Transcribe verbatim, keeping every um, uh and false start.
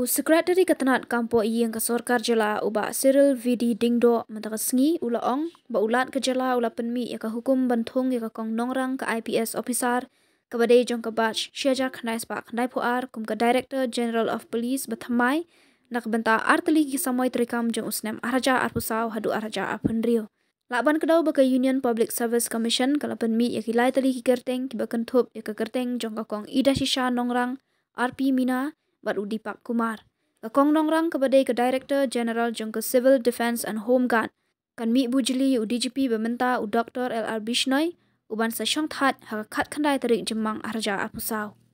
Sekretari Ketenat Kampo Iyang ke Sorkar Jela uba Cyril Vidi Dingdo mentakasngi ula ong ba ulat ke jela ula penmi ya ke hukum bantung ya ke kong Nongrang ke I P S officer ke badai jong ke batch syajar khnai spak khnai puar kum ke Director General of Police bethamai nak benta arteli ki samoy terikam jong usnem araja arpusau hadu araja arpendrio. Laban kedau ba ke Union Public Service Commission ke penmi ya ki lai teli ki kerteng ki ba kentup ya ke kerteng jong ke kong Ida Shisha Nongrang R P Mina Bat Udipak Kumar. Kakong Nongrang kepada ke Director General jong ke Civil Defence and Home Guard. Kan mi bujeli u D G P bementa u Doktor L R Bishnoi uban sa syong that hakakat kandai terik jemang arja apusau.